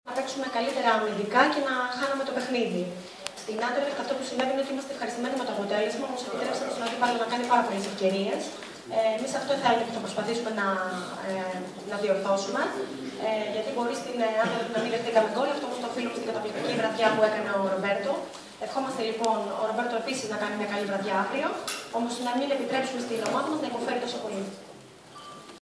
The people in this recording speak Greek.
Να παίξουμε καλύτερα αμυντικά και να χάνουμε το παιχνίδι. Στην Άντερλεχτ αυτό που συνέβη είναι ότι είμαστε ευχαριστημένοι με το αποτέλεσμα, όμως επιτρέψατε στον αντίπαλο να κάνει πάρα πολλές ευκαιρίες. Εμείς αυτό θέλουμε και θα προσπαθήσουμε να διορθώσουμε. Γιατί μπορεί στην Άντερλεχτ να μην δεχτήκαμε γκολ, αυτό όμως το οφείλουμε στην καταπληκτική βραδιά που έκανε ο Ρομπέρτο. Ευχόμαστε λοιπόν ο Ρομπέρτο επίσης να κάνει μια καλή βραδιά αύριο, όμως να μην επιτρέψουμε στην ομάδα μας να υποφέρει τόσο πολύ.